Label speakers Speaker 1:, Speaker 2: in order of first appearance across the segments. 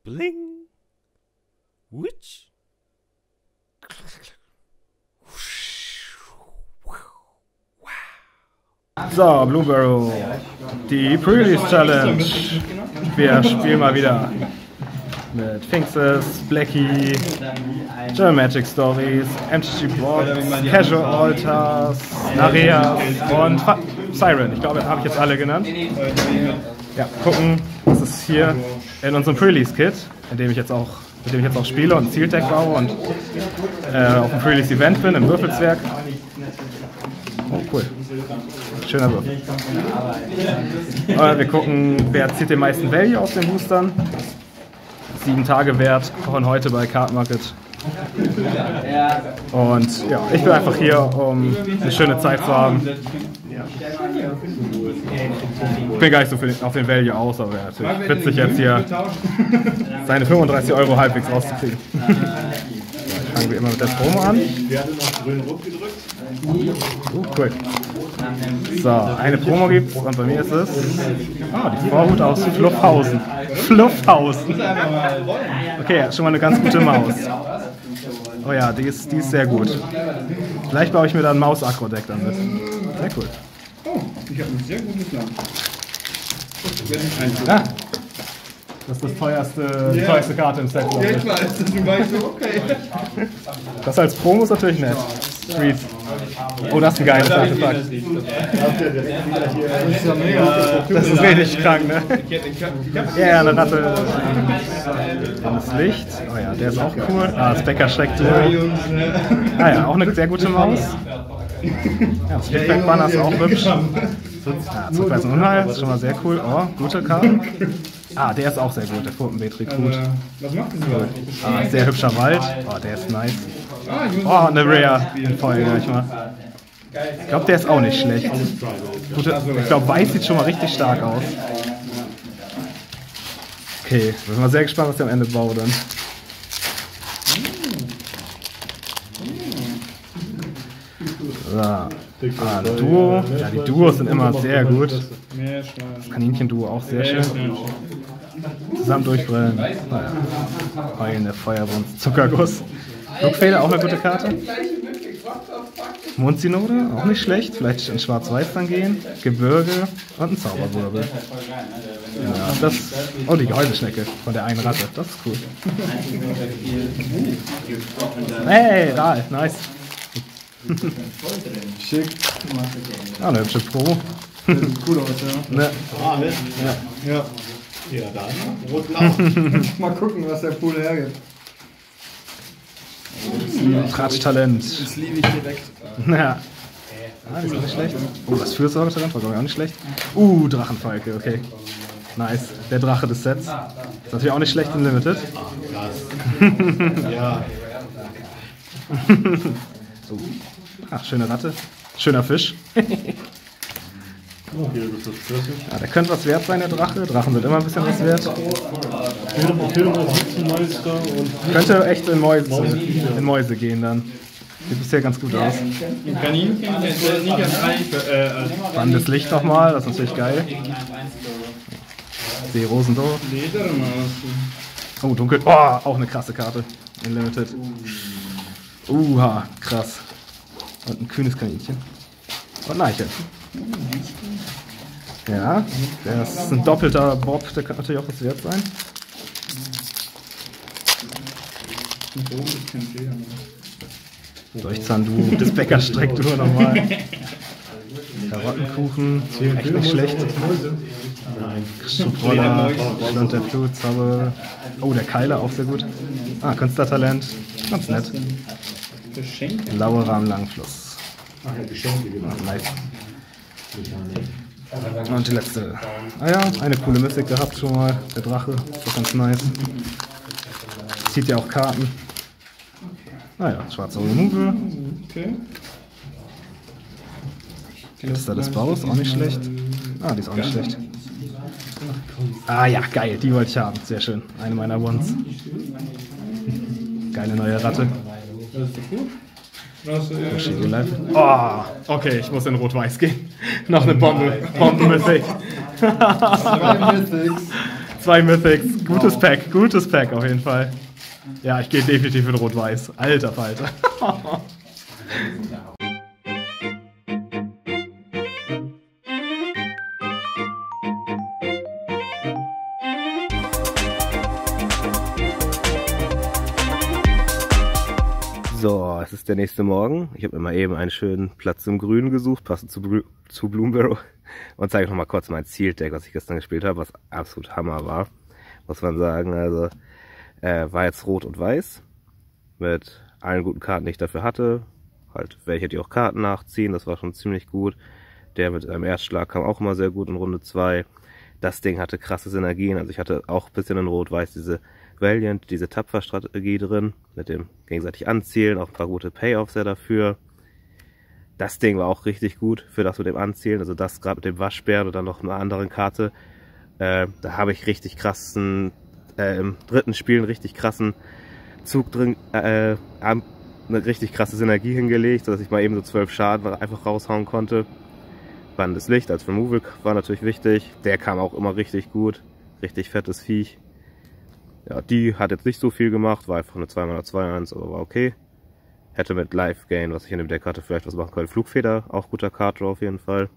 Speaker 1: Bling. Witch.
Speaker 2: So, Bluebarrow, die Pre-Release Challenge. Wir spielen mal wieder mit Finxes, Blackie, German Magic Stories, MTG Box, Casual Altars, Nareas und Siren. Ich glaube, habe ich jetzt alle genannt. Ja, gucken, was ist hier in unserem Pre-Release-Kit, mit dem ich jetzt auch spiele und Zieldeck baue und auf dem Pre-Release-Event bin, im Würfelswerk. Oh, cool. Schöner Würfel. Wir gucken, wer zieht den meisten Value aus den Boostern. 7 Tage Wert von heute bei Card Market. Und ja, ich bin einfach hier, um eine schöne Zeit zu haben. Ich bin gar nicht so auf den Value aus, aber natürlich witzig jetzt hier seine 35 € halbwegs rauszukriegen. Fangen wir immer mit der Promo an. Cool. So, eine Promo gibt's und bei mir ist es die Vorhut aus Fluffhausen. Fluffhausen. Okay, schon mal eine ganz gute Maus. Oh ja, die ist sehr gut. Vielleicht baue ich mir da ein Maus-Akro-Deck damit. Sehr cool.
Speaker 3: Oh, ich habe einen sehr guten Plan.
Speaker 2: Ah, das ist die teuerste Karte im Set.
Speaker 3: Ja, ich weiß, du weißt so, okay.
Speaker 2: Das als Promo ist natürlich nett. Street. Oh, das ist ein geiles Artefakt. Das ist richtig krank, ne? Ja, eine Ratte. Das Licht. Oh ja, der ist auch cool. Ah, das Bäcker-Schreck-Tool. Ah ja, auch eine sehr gute Maus. Ja, das Feedback-Banner ist auch hübsch. Zurückweis und Unheil, ist schon mal sehr cool. Oh, gute Karte. Ah, der ist auch sehr gut, der Pfotenbeet-Rekrut.
Speaker 3: Was macht das so?
Speaker 2: Ah, sehr hübscher Wald. Oh, der ist nice. Oh, eine Rare in Folge gleich mal. Ich glaube, der ist auch nicht schlecht. Ich glaube, Weiß sieht schon mal richtig stark aus. Okay, bin mal sehr gespannt, was der am Ende baut dann. So. Ein Duo. Ja, die Duos sind immer sehr gut. Das Kaninchen-Duo auch sehr schön. Zusammen durchbrennen. Naja. Heulende Feuerbund, Zuckerguss. Lookfeder, auch eine gute Karte. Mundsynode, auch nicht schlecht. Vielleicht in Schwarz-Weiß dann gehen. Gebirge und ein Zauberwirbel. Ja, oh, die Gehäuseschnecke von der einen Ratte. Das ist cool. Hey, Rahl, nice.
Speaker 3: Schick.
Speaker 2: Ah, eine hübsche Pro.
Speaker 3: Sieht cool aus, ja.
Speaker 2: Ne.
Speaker 3: Ja.
Speaker 4: Ja, dann rot-blau.
Speaker 3: Mal gucken, was der Pool hergibt.
Speaker 2: Tratsch-Talent.
Speaker 3: Das liebe ich direkt.
Speaker 2: Ja. Ah, die ist auch nicht schlecht. Oh, das Fürsorgetalent war, glaube ich, auch nicht schlecht. Drachenfalke, okay. Nice. Der Drache des Sets. Ist natürlich auch nicht schlecht in Limited.
Speaker 4: Krass. Ja.
Speaker 2: Ach, schöne Ratte. Schöner Fisch. Ja, der könnte was wert sein, der Drache. Drachen sind immer ein bisschen was wert. Könnte echt in Mäuse gehen dann. Sieht bisher ganz gut aus.
Speaker 3: Kaninchen ist nicht ganz reich.
Speaker 2: Spannendes Licht nochmal, das ist natürlich geil. See Rosendorf.
Speaker 3: Ledermaus.
Speaker 2: Oh, dunkel. Oh, auch eine krasse Karte. In Limited. Krass. Und ein kühnes Kaninchen. Und Neiche. Ja, das ist ein doppelter Bob, der kann natürlich auch was wert sein. Durchzahndu, das Bäckerstrecktour nochmal. Karottenkuchen, echt nicht schlecht. Schubroller, Schlund der Flut, Zauber. Oh, der Keiler, auch sehr gut. Ah, Künstlertalent, ganz nett. Lauerer am Langfluss.
Speaker 4: Ach ja, Geschenke, genau.
Speaker 2: Nice. Und die letzte. Ah ja, eine coole Mystik gehabt schon mal. Der Drache, das ist ganz nice. Zieht ja auch Karten. Naja, schwarzer Removal.
Speaker 3: Okay.
Speaker 2: Künstler des Baus, auch nicht schlecht. Ah, die ist auch nicht schlecht. Ah ja, geil, die wollte ich haben. Sehr schön. Eine meiner Ones. Geile neue Ratte.
Speaker 3: Das ist doch gut.
Speaker 2: Oh, okay, ich muss in Rot-Weiß gehen. Noch eine Bombe. Bombenmusik.
Speaker 3: 2 Mythics.
Speaker 2: 2 Mythics. Gutes Pack auf jeden Fall. Ja, ich gehe definitiv in Rot-Weiß. Alter Falter.
Speaker 5: So, es ist der nächste Morgen. Ich habe mir mal eben einen schönen Platz im Grünen gesucht, passend zu Bloomburrow. Und zeige noch mal kurz mein Zieldeck, was ich gestern gespielt habe, was absolut Hammer war. Muss man sagen, also war jetzt Rot und Weiß. Mit allen guten Karten, die ich dafür hatte. Halt welche, die auch Karten nachziehen, das war schon ziemlich gut. Der mit einem Erstschlag kam auch immer sehr gut in Runde 2. Das Ding hatte krasse Synergien, also ich hatte auch ein bisschen in Rot-Weiß diese Valiant, diese Tapfer-Strategie drin, mit dem gegenseitig Anzielen, auch ein paar gute Payoffs ja dafür. Das Ding war auch richtig gut für das mit dem Anzielen, also das gerade mit dem Waschbären und dann noch einer anderen Karte. Da habe ich richtig krassen, im dritten Spiel einen richtig krassen Zug drin, eine richtig krasse Synergie hingelegt, sodass ich mal eben so 12 Schaden einfach raushauen konnte. Bandendes Licht als Removal war natürlich wichtig, der kam auch immer richtig gut, richtig fettes Viech. Ja, die hat jetzt nicht so viel gemacht, war einfach eine 2x2-1, aber war okay. Hätte mit Life Gain, was ich in dem Deck hatte, vielleicht was machen können. Flugfeder, auch guter Card Draw auf jeden Fall.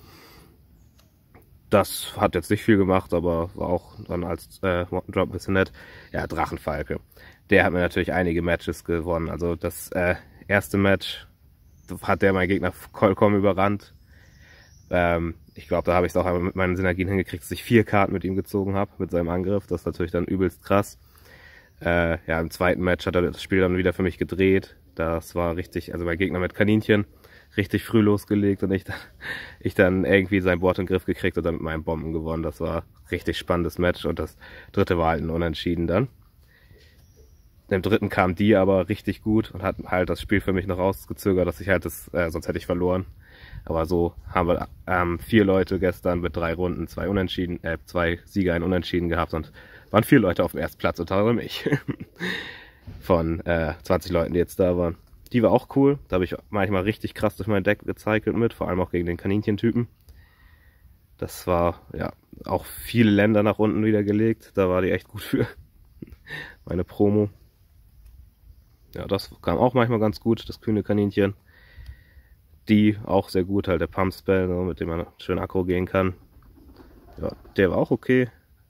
Speaker 5: Das hat jetzt nicht viel gemacht, aber war auch dann als Drop ein bisschen nett. Ja, Drachenfalke. Der hat mir natürlich einige Matches gewonnen. Also das erste Match hat der meinen Gegner vollkommen überrannt. Ich glaube, da habe ich es auch einmal mit meinen Synergien hingekriegt, dass ich 4 Karten mit ihm gezogen habe, mit seinem Angriff. Das ist natürlich dann übelst krass. Ja, im zweiten Match hat er das Spiel dann wieder für mich gedreht. Das war richtig, also mein Gegner mit Kaninchen, richtig früh losgelegt und ich dann irgendwie sein Board in den Griff gekriegt und dann mit meinen Bomben gewonnen. Das war ein richtig spannendes Match und das dritte war halt ein Unentschieden dann. Im dritten kam die aber richtig gut und hat halt das Spiel für mich noch rausgezögert, dass ich halt sonst hätte ich verloren. Aber so haben wir 4 Leute gestern mit 3 Runden, 2 Unentschieden, 2 Sieger, ein Unentschieden gehabt und waren 4 Leute auf dem ersten Platz, unter anderem ich. Von 20 Leuten, die jetzt da waren. Die war auch cool. Da habe ich manchmal richtig krass durch mein Deck gecycelt mit, vor allem auch gegen den Kaninchentypen. Das war ja auch viele Länder nach unten wieder gelegt. Da war die echt gut für. Meine Promo. Ja, das kam auch manchmal ganz gut, das kühne Kaninchen. Die auch sehr gut, halt der Pump Spell, so, mit dem man schön Aggro gehen kann. Ja, der war auch okay.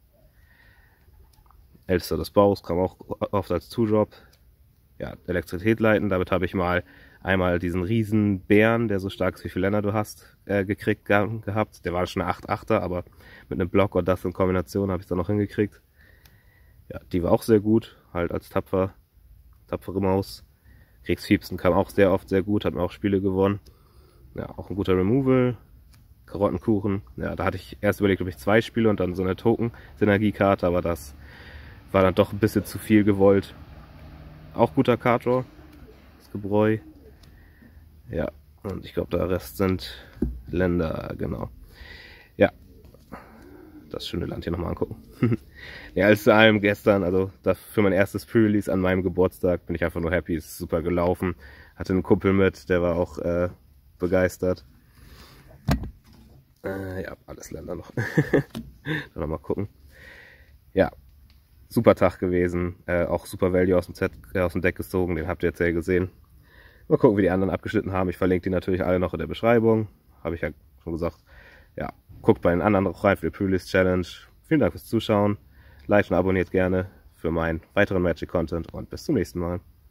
Speaker 5: Ältester des Baus kam auch oft als Two-Drop. Ja, Elektrizität leiten, damit habe ich mal einmal diesen riesen Bären, der so stark ist, wie viele Länder du hast, gekriegt gehabt. Der war schon eine 8-8er, aber mit einem Block und das in Kombination habe ich es dann noch hingekriegt. Ja, die war auch sehr gut, halt als tapfere Maus. Kriegsfiebsten kam auch sehr oft sehr gut, hat mir auch Spiele gewonnen. Ja, auch ein guter Removal. Karottenkuchen. Ja, da hatte ich erst überlegt, ob ich 2 spiele und dann so eine Token-Synergiekarte, aber das war dann doch ein bisschen zu viel gewollt. Auch guter Card Draw. Das Gebräu. Ja, und ich glaube, der Rest sind Länder, genau. Ja, das schöne Land hier nochmal angucken. Ja, alles zu allem gestern, also für mein erstes Pre-Release an meinem Geburtstag bin ich einfach nur happy, ist super gelaufen. Hatte einen Kumpel mit, der war auch begeistert. Ja, alles Länder noch. Dann nochmal gucken. Ja, super Tag gewesen. Auch super Value aus dem Deck gezogen, den habt ihr jetzt ja gesehen. Mal gucken, wie die anderen abgeschnitten haben. Ich verlinke die natürlich alle noch in der Beschreibung. Habe ich ja schon gesagt. Ja, guckt bei den anderen noch rein für die Pre-Release Challenge. Vielen Dank fürs Zuschauen. Liked und abonniert gerne für meinen weiteren Magic Content und bis zum nächsten Mal.